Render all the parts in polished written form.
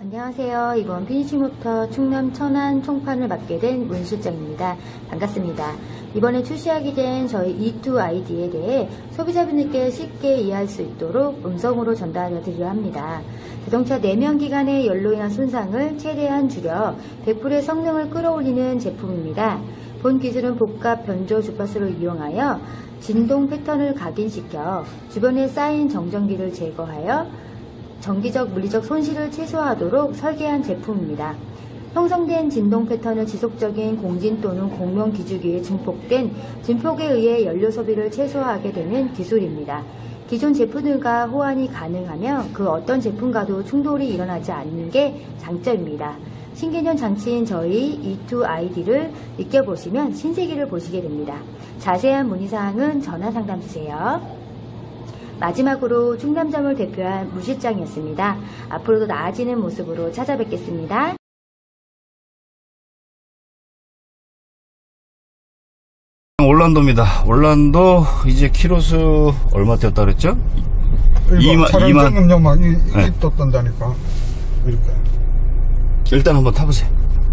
안녕하세요. 이번 피니시모터 충남 천안 총판을 맡게 된 문 실장입니다. 반갑습니다. 이번에 출시하게 된 저희 E2ID에 대해 소비자분들께 쉽게 이해할 수 있도록 음성으로 전달해 드리려 합니다. 자동차 내면기관의 열로 인한 손상을 최대한 줄여 100%의 성능을 끌어올리는 제품입니다. 본 기술은 복합 변조 주파수를 이용하여 진동 패턴을 각인시켜 주변에 쌓인 정전기를 제거하여 전기적, 물리적 손실을 최소화하도록 설계한 제품입니다. 형성된 진동 패턴은 지속적인 공진 또는 공명 기주기에 증폭된 증폭에 의해 연료 소비를 최소화하게 되는 기술입니다. 기존 제품들과 호환이 가능하며 그 어떤 제품과도 충돌이 일어나지 않는 게 장점입니다. 신개념 장치인 저희 E2ID를 느껴보시면 신세계를 보시게 됩니다. 자세한 문의사항은 전화 상담 주세요. 마지막으로 충남점을 대표한 무 실장이었습니다. 앞으로도 나아지는 모습으로 찾아뵙겠습니다. 올란도입니다. 올란도 이제 키로수 얼마 뛰었다 그랬죠? 2만 정도만 떴던다니까. 이렇게. 일단 한번 타보세요.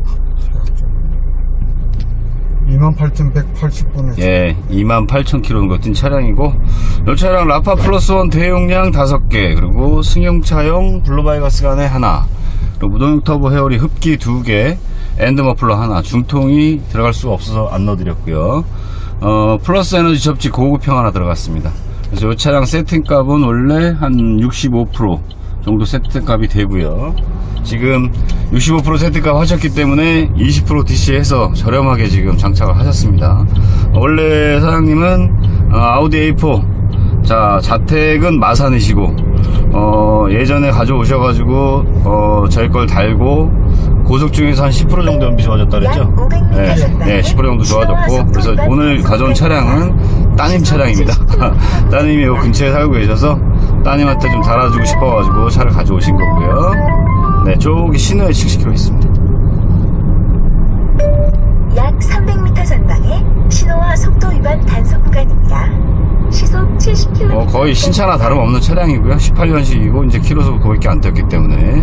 28,180분에. 예, 28,000km 뛴 차량이고, 이 차량 라파 플러스 원 대용량 5개, 그리고 승용차용 블루바이가스 간에 하나, 그리고 무동용 터보 헤어리 흡기 2개, 엔드 머플러 하나, 중통이 들어갈 수가 없어서 안 넣어드렸고요. 플러스 에너지 접지 고급형 하나 들어갔습니다. 그래서 이 차량 세팅값은 원래 한 65% 정도 세팅값이 되고요. 지금 65% 세팅값 하셨기 때문에 20% DC해서 저렴하게 지금 장착을 하셨습니다. 원래 사장님은 아우디 A4, 자 자택은 마산이시고 예전에 가져오셔가지고 저희 걸 달고 고속 중에서 한 10% 정도 연비 좋아졌다 그랬죠? 네, 10% 정도 좋아졌고, 그래서 오늘 가져온 차량은 따님 차량입니다. 따님이 요 근처에 살고 계셔서 따님한테 좀 달아주고 싶어가지고 차를 가져오신 거고요. 네, 저기 신호에 70km 있습니다. 약 300m 전방에 신호와 속도 위반 단속 구간입니다. 시속 70km. 거의 신차나 다름없는 차량이고요. 18년식이고 이제 키로수 그거밖에 안 뛰었기 때문에.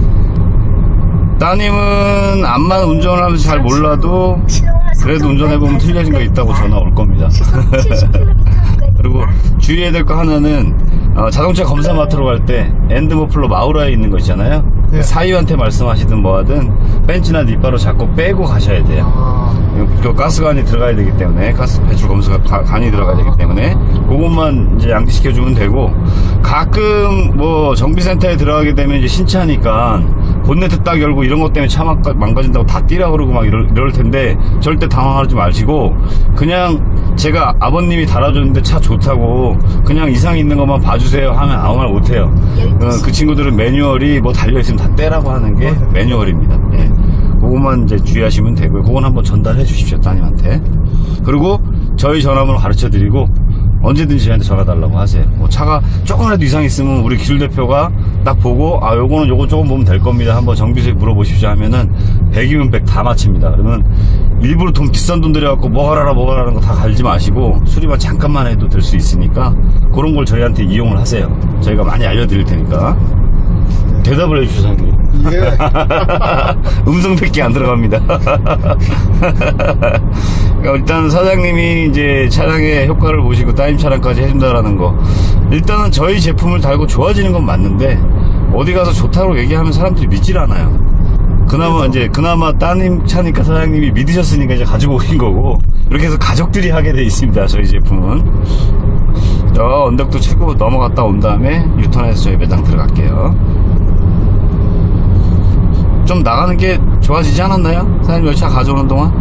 따님은 암만 운전을 하면서 잘 몰라도 그래도 운전해보면 틀려진 거 있다고 전화 올 겁니다. 그리고 주의해야 될 거 하나는 자동차 검사 맡으러 갈 때 엔드 머플러 마우라에 있는 거 있잖아요. 네. 사위한테 말씀하시든 뭐하든 벤츠나 니바로 자꾸 빼고 가셔야 돼요. 그 가스관이 들어가야 되기 때문에, 가스 배출 검수가 간이 들어가야 되기 때문에 그것만 이제 양지시켜주면 되고, 가끔 뭐 정비센터에 들어가게 되면 이제 신차니까 본네트 딱 열고 이런 것 때문에 차 망가진다고 다 뛰라 그러고 막 이럴 텐데 절대 당황하지 마시고, 그냥 제가 아버님이 달아줬는데 차 좋다고 그냥 이상 있는 것만 봐주세요 하면 아무 말 못해요. 그 친구들은 매뉴얼이 뭐 달려있으면 다 떼라고 하는 게 매뉴얼입니다. 예. 그것만 이제 주의하시면 되고요. 그건 한번 전달해 주십시오, 따님한테. 그리고 저희 전화번호 가르쳐 드리고 언제든지 저한테 전화 달라고 하세요. 뭐 차가 조금이라도 이상 있으면 우리 기술 대표가 딱 보고 요거 조금 보면 될 겁니다. 한번 정비소에 물어보십시오 하면은 100이면 100 다 맞춥니다. 그러면 일부러 돈 비싼 돈 들여갖고 뭐가라는 거 다 갈지 마시고 수리만 잠깐만 해도 될 수 있으니까 그런 걸 저희한테 이용을 하세요. 저희가 많이 알려드릴 테니까. 대답을 해주셔서 사장님. 예. 음성밖에 안 들어갑니다. 그러니까 일단 사장님이 이제 차량의 효과를 보시고 따님 차량까지 해준다라는 거, 일단은 저희 제품을 달고 좋아지는 건 맞는데 어디 가서 좋다고 얘기하면 사람들이 믿질 않아요. 그나마 따님 차니까 사장님이 믿으셨으니까 이제 가지고 오신 거고, 이렇게 해서 가족들이 하게 돼 있습니다. 저희 제품은. 언덕도 치고 넘어갔다 온 다음에 유턴해서 저희 매장 들어갈게요. 좀 나가는 게 좋아지지 않았나요? 사장님 여기 차 가져오는 동안?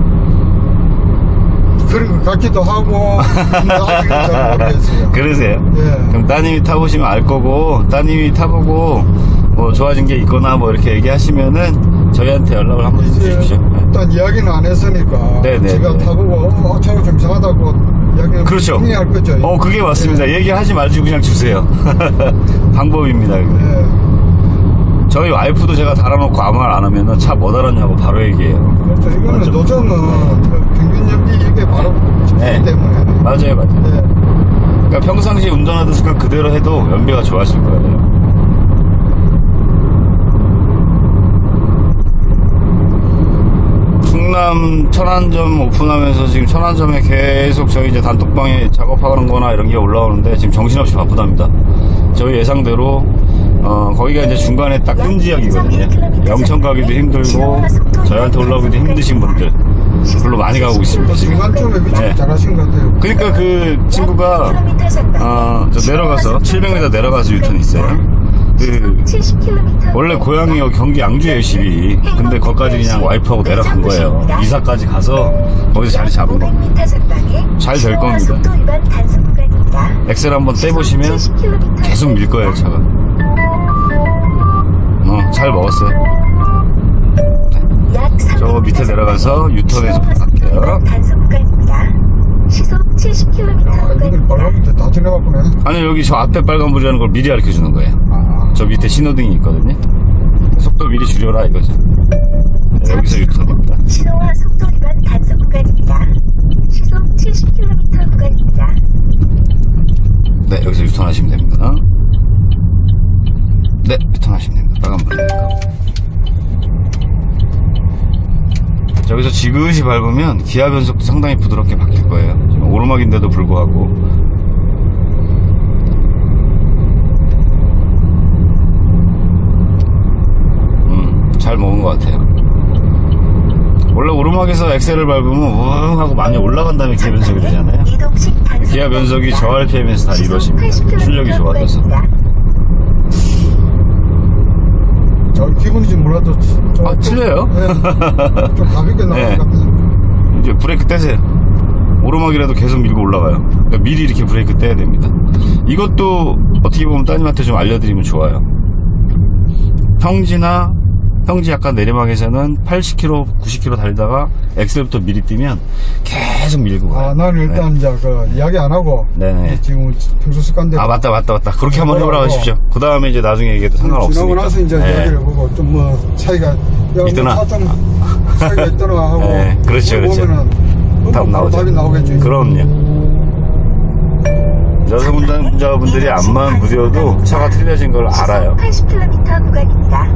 그런 것 같기도 하고 잘 모르겠어요. 그러세요? 예. 그럼 따님이 타보시면 알 거고, 따님이 타보고 뭐 좋아진 게 있거나 뭐 이렇게 얘기하시면은 저희한테 연락을 한번 주십시오. 일단 이야기는 안 했으니까 네네. 제가 타보고 차가 좀 이상하다고 이야기를 그렇죠. 할 거죠. 그게 맞습니다. 예. 얘기하지 말고 그냥 주세요. 방법입니다. 예. 저희 와이프도 제가 달아놓고 아무 말 안 하면은 차 뭐 달았냐고 바로 얘기해요. 그렇죠. 이거는 노선은 평균 연비 이게 바로 네. 때문에. 맞아요. 네. 그러니까 평상시에 운전하던 습관 그대로 해도 연비가 좋아질 거예요. 충남 천안점 오픈하면서 지금 천안점에 계속 저희 이제 단톡방에 작업하는 거나 이런 게 올라오는데 지금 정신없이 바쁘답니다. 저희 예상대로 거기가 이제 중간에 딱 끈지역이거든요. 영천 가기도 힘들고 저희한테 올라오기도 힘드신 분들 별로 많이 가고 있습니다 지금. 중간쯤에 위치 네. 잘하신 것 같아요. 그러니까 그 친구가 저 내려가서 700m 내려가서 유턴이 있어요. 그 원래 고향이 경기 양주예요 집이. 근데 거기까지 그냥 와이프하고 내려간 거예요. 이사까지 가서 거기서 자리 잡은 겁니다. 잘 될 겁니다. 엑셀 한번 떼보시면 계속 밀 거예요 차가. 잘 먹었어요. 저 밑에 내려가서 유턴해서 갈게요. 시속 70km 아, 이걸 구간입니다. 빨간불 다 지나갔구나. 아니 여기 저 앞에 빨간불이라는 걸 미리 가르쳐 주는 거예요. 아, 저 밑에 신호등이 있거든요. 속도 미리 줄여라 이거죠. 네, 여기서 유턴입니다. 신호와 속도 위반 단속 구간입니다. 시속 70km 구간입니다. 네, 여기서 유턴하시면 됩니다. 네, 유턴하시면 됩니다. 빨간불이니까. 저기서 지그시 밟으면 기아 변속도 상당히 부드럽게 바뀔 거예요. 지금 오르막인데도 불구하고. 잘 먹은 것 같아요. 원래 오르막에서 엑셀을 밟으면 우웅 하고 많이 올라간 다음에 기아 변속이 되잖아요. 기아 변속이 저 RPM에서 다 이루어집니다. 출력이 좋아져서. 저 기분이 좀 몰라도 좀 틀려요? 네, 좀 가볍게 나오는 것 같아요. 이제 브레이크 떼세요. 오르막이라도 계속 밀고 올라가요. 그러니까 미리 이렇게 브레이크 떼야 됩니다. 이것도 어떻게 보면 따님한테 좀 알려드리면 좋아요. 평지 약간 내리막에서는 80km, 90km 달리다가 엑셀부터 미리 뛰면 계속 밀고 가요. 아, 나는 일단 이제 그 이야기 안 하고 네네. 지금 평소 습관대로 아 맞다. 그렇게 한번 해보라고 하십시오. 그 다음에 이제 나중에 얘기해도 상관없으니까. 지나고 나서 이제 네. 이야기를 해보고 좀 뭐 차이가 있더나. 좀 차이가 있더나 하고 네, 그렇죠. 보면은 답 나오죠. 답이 나오겠죠. 그럼요. 여성 운전자분들이 앞만 무뎌도 차가 틀려진 걸 알아요. 80km 구간입니다.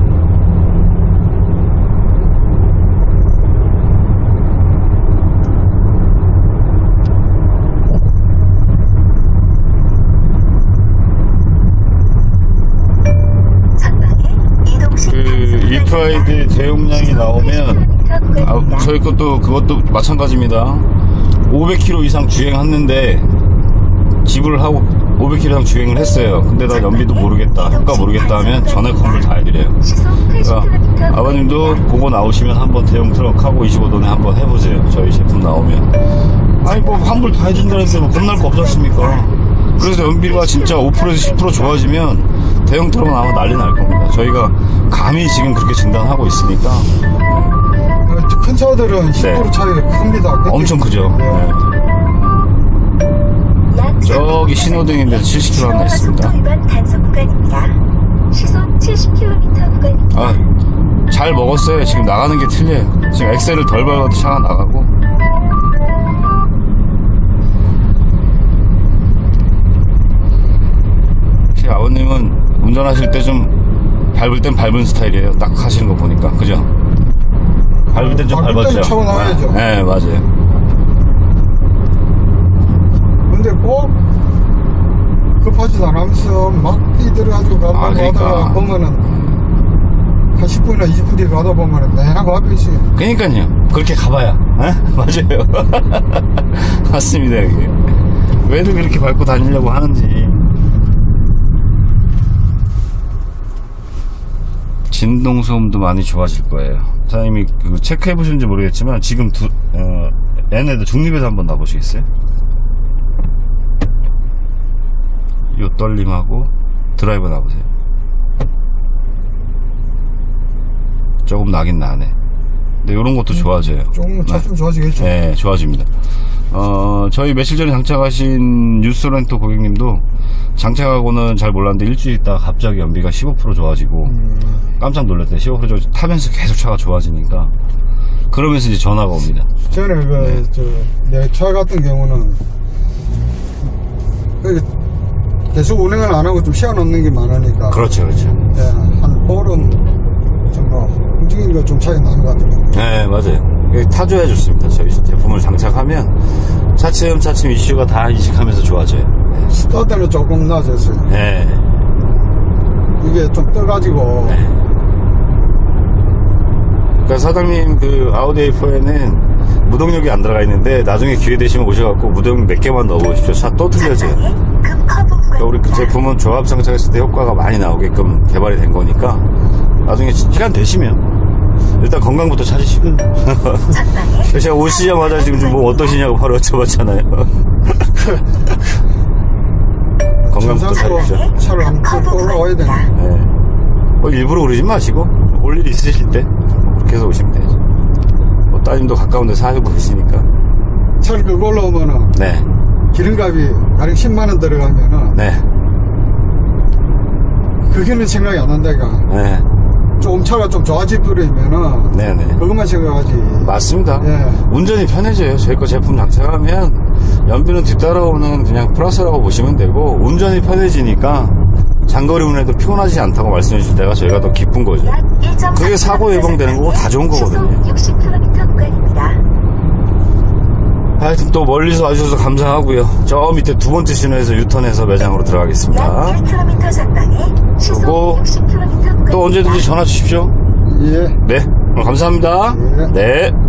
그 E2ID 대용량이 나오면 저희 그것도 마찬가지입니다. 500km 이상 주행했는데 지불을 하고 500km 이상 주행을 했어요. 근데 나 연비도 모르겠다, 효과 모르겠다 하면 전액 환불 다 해드려요. 그러니까 아버님도 보고 나오시면 한번 대형 트럭하고 25도에 한번 해보세요. 저희 제품 나오면. 아니 뭐 환불 다 해준다는데 뭐 겁날 거 없지 않습니까? 그래서 연비가 진짜 5%에서 10% 좋아지면 대형 트럭 나오면 난리 날 겁니다. 저희가 감히 지금 그렇게 진단하고 있으니까. 큰 차들은 10% 네. 차이가 큽니다. 엄청 크죠. 네. 저기 신호등인데 70km 하나 있습니다. 단속 구간입니다. 시속 70km 구간입니다. 아, 잘 먹었어요. 지금 나가는 게 틀려요. 지금 엑셀을 덜 밟아도 차가 나가고. 혹시 아버님은 운전하실 때 좀 밟을 땐 밟은 스타일이에요. 딱 하시는 거 보니까. 그죠? 밟을 땐 좀 밟을 밟았죠. 때는 차고 나와야죠. 네, 맞아요. 근데 꼭 급하지도 않으면서 막 뛰들어가지고 가다가 그러니까. 보면은 한 10분이나 20분 뒤에 가다 보면은 내나고 앞에 있어요. 그러니까요. 그렇게 가봐야. 에? 맞아요. 맞습니다. 이게. 왜들 그렇게 밟고 다니려고 하는지. 진동 소음도 많이 좋아질 거예요. 사장님이 체크해 보셨는지 모르겠지만 지금 얘네들 중립에서 한번 놔보시겠어요? 요 떨림하고 드라이버 놔보세요. 조금 나긴 나네. 근데 요런 것도 좋아져요. 조금 차 좀 좋아지겠죠. 네, 좋아집니다. 저희 며칠 전에 장착하신 뉴스렌토 고객님도 장착하고는 잘 몰랐는데 일주일 있다가 갑자기 연비가 15% 좋아지고 깜짝 놀랐대요. 15% 좋아지고 타면서 계속 차가 좋아지니까 그러면서 이제 전화가 옵니다. 저는 내 차 같은 경우는 계속 운행을 안 하고 좀 쉬어놓는 게 많으니까. 그렇죠. 한 보름 정도 움직이니까 좀 차이 나는 것 같아요. 네, 맞아요. 타줘야 좋습니다. 저희 제품을 장착하면 차츰차츰 이슈가 다 인식하면서 좋아져요. 스타트는 조금 낮았어요. 네. 이게 좀 떠가지고. 네. 그러니까 사장님 그 아우디 A4에는 무동력이 안 들어가 있는데 나중에 기회 되시면 오셔갖고 무동력 몇 개만 넣어보십시오. 차 또 틀려져요. 그러니까 우리 그 제품은 조합 장착했을 때 효과가 많이 나오게끔 개발이 된 거니까 나중에 시간 되시면 일단 건강부터 찾으시고 제가 오시자마자 지금 좀 뭐 어떠시냐고 바로 여쭤봤잖아요. 건강부터 찾으십시오. 차를 한번 끌고 올라와야 되네. 네. 뭐 일부러 그러지 마시고 올 일이 있으실 때 그렇게 해서 오시면 되죠. 뭐 따님도 가까운 데 살고 계시니까. 차를 끌고 올라오면은 네. 기름값이 가령 10만원 들어가면은 네. 그게는 생각이 안 난다니까. 네. 조금 차가 좀 좋아질 뿐이면은 네네. 그것만 생각하지. 맞습니다. 예. 운전이 편해져요. 저희 거 제품 장착하면 연비는 뒤따라오는 그냥 플러스라고 보시면 되고 운전이 편해지니까 장거리 운행에도 피곤하지 않다고 말씀해 주실 때가 저희가 더 기쁜 거죠. 그게 사고 예방되는 거고 다 좋은 거거든요. 60km 구간입니다. 하여튼 또 멀리서 와주셔서 감사하고요. 저 밑에 두 번째 신호에서 유턴해서 매장으로 들어가겠습니다. 1km 전방에 시속 그리고 60km 구간입니다. 또 언제든지 전화 주십시오. 예. 네. 감사합니다. 예. 네.